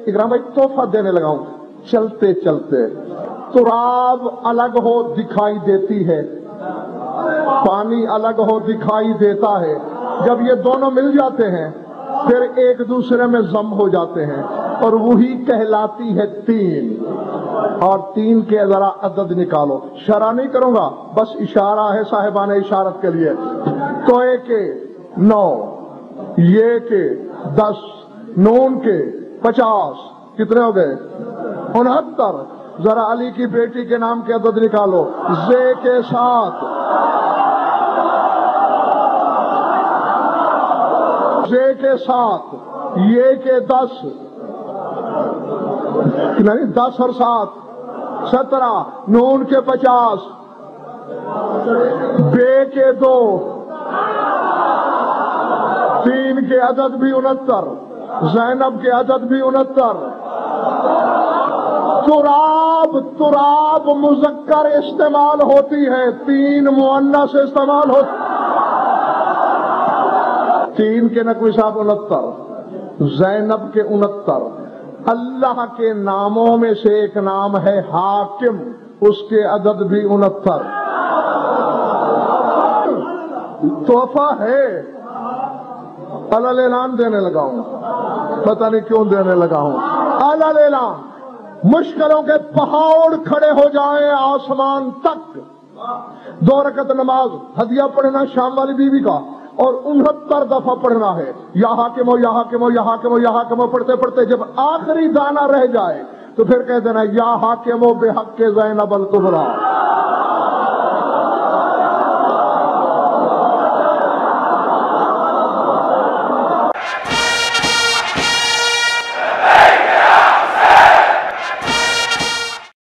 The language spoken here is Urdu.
اکرام بھائی تحفہ دینے لگا ہوں. چلتے چلتے تراب الگ ہو دکھائی دیتی ہے، پانی الگ ہو دکھائی دیتا ہے. جب یہ دونوں مل جاتے ہیں پھر ایک دوسرے میں ضم ہو جاتے ہیں اور وہی کہلاتی ہے تین. اور تین کے ذرا عدد نکالو. شرح نہیں کروں گا، بس اشارہ ہے صاحبان اشارت کے لیے. توئے کے 9، یہ کے 10، نون کے 50، کتنے ہو گئے؟ 69. ذرا علی کی بیٹی کے نام کے عدد نکالو. زے کے 7، زے کے 7، یہ کے 10، نہیں 10 اور 7 17، نون کے 50، بے کے 2، تین کے عدد بھی 69، زینب کے عدد بھی 69. تراب مذکر استعمال ہوتی ہے، تین مؤنث استعمال ہوتی. تین کے نقوی صاحب 69، زینب کے 69. اللہ کے ناموں میں سے ایک نام ہے حاکم، اس کے عدد بھی 69. تحفہ ہے. علل اعلان دینے لگا ہوں، پتہ نہیں کیوں دینے لگا ہوں. علل اعلان مشکلوں کے پہاڑ کھڑے ہو جائیں آسمان تک. 2 رکعت نماز ہدیہ پڑھنا شام والی بیوی کا، اور 69 دفعہ پڑھنا ہے یا حاکم ہو یا حاکم ہو یا حاکم ہو یا حاکم ہو. پڑھتے پڑھتے جب آخری دانہ رہ جائے تو پھر کہہ دینا یا حاکم ہو بے حق کے زینب الکبریٰ.